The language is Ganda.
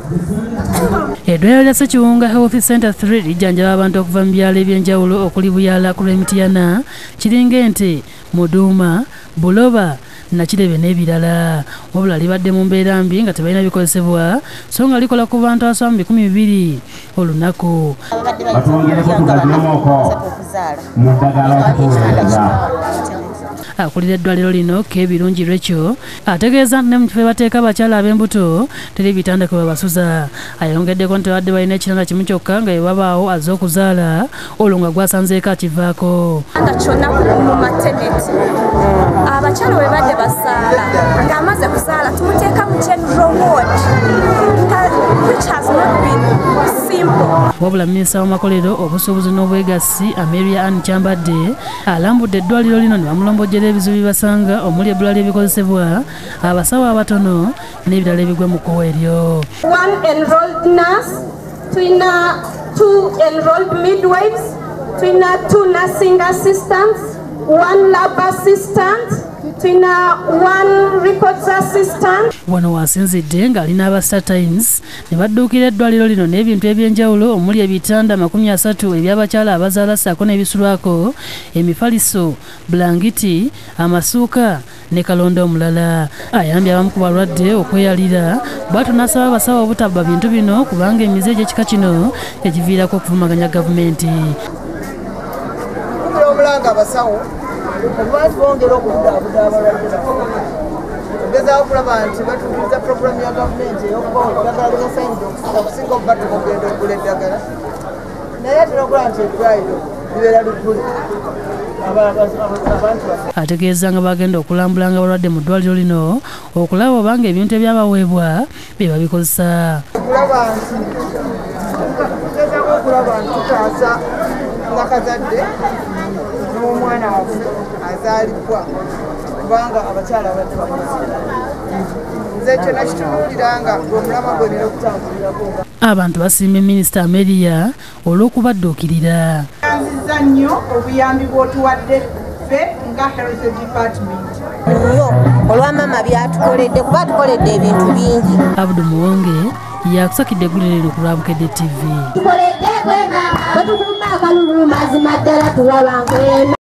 Eddwaliro lya Ssekiwunga Health Center 3 lijjanjaba abantu okuva mu byalo eby'enjawulo okuli Buyala ku Lwemityana, Kiringente, Muduuma, Buloba, Nakirebe n'ebirala. Wabula libadde mu mbeera mbi nga tebalina bikozesebwa so nga likola ku bantu asoba mu 200 olunaku. Akulira eddwaliro lino Kebirungi Rachel ategeeza ne mu kifo bateeka abakyala ab'embuto teri bitanda kwe babasuza. Ayongeddeko nti wadde balina ekitanda kimu kyokka nga babaawo azze okuzaala olwo nga gwasanzeeko akivaako. Nga kyonna mu maternity abakyala bwe badde basaala ng'amaze kuzaala tumuteeka mu general ward which has not been simple. Wabula minisita w'amakolero obusuubuzi n'obwegassi Amelia Kyambadde alambudde eddwaliro lino ne bamulombojjera ebizibu bibasanga omuli ebbula ly'ebikozesebwa, abasawo abatono n'ebirala ebigwa mu kkowa eryo. 1 enrolled nurse, twina 2 enrolled midwives, twina 2 nursing assistants, 1 lab assistant, twina 1 records assistant. Wano wasinzidde ng'alina aba Star Times ne badduukira eddwaliro lino n'ebintu eby'enjawulo omuli ebitanda 30 eby'abakyala abazaala ssaako n'ebisulwako, emifaliso, bulangiti, amasuuka ne kalonda omulala. Ayambye abamu ku balwadde okweyalira bw'atyo n'asaba abasawo obutabba bintu bino kubanga emize egy'ekika kino egiviirako okuvumaganya gavumenti. Abasawo lwaki bongera okudaabuda abalwadde ogezaako okulaba nti batuukiriza puroguramu ya gavumenti ey'okubawa eddagala ly'ensayinza okusinga okuba tukugenda okugula eddagala naye tinokola nti eddwaliro libeera liggule abantu baffe. Ategeeza nga bagenda okulambulanga abalwadde mu ddwaliro lino okulaba obanga ebintu ebyabaweebwa bye babikozesa. Tugezaako okulaba nti tutaasa nakazadde n'omwana waffe azaalibwa kubanga abakyala badde bakozi. Nze kyonna kitunuulira nga omulama gwenina okutambulirako. Abantu basiimye minisita Amelia olw'okubadduukirira. Yanziza nnyo obuyambi bw'otuwadde ffe nga health department. Nnyo olw'amama byatukoledde kuba tukoledde ebintu bingi. Abdu Muwonge yakusakidde eggulire lino ku lwa Bukedde TV. Tukoledde bwenga bwe tukumba akalulu mazima ddala tulaba